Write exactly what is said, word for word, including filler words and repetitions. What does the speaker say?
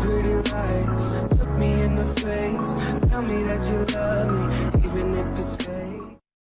pretty lies. Look me in the face, tell me that you love me, even if it's fake.